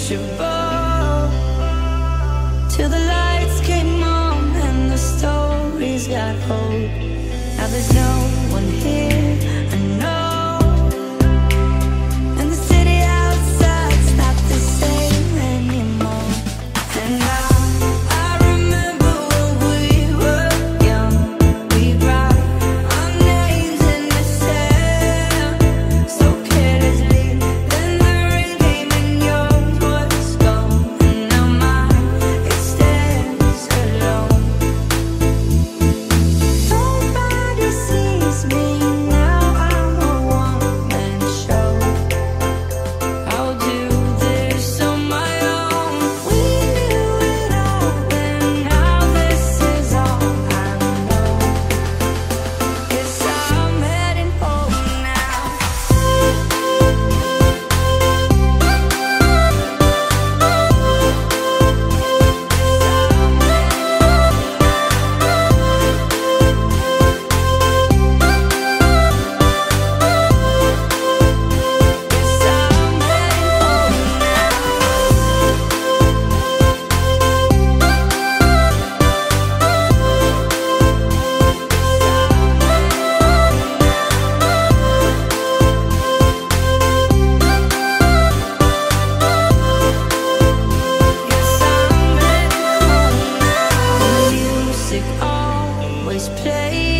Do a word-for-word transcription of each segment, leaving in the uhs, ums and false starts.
insatiable. Till the lights came on and the stories got old. Now there's no one here, I know. And the city outside's not the same anymore. And I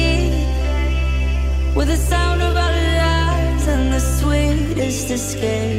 with the sound of our lives and the sweetest escape.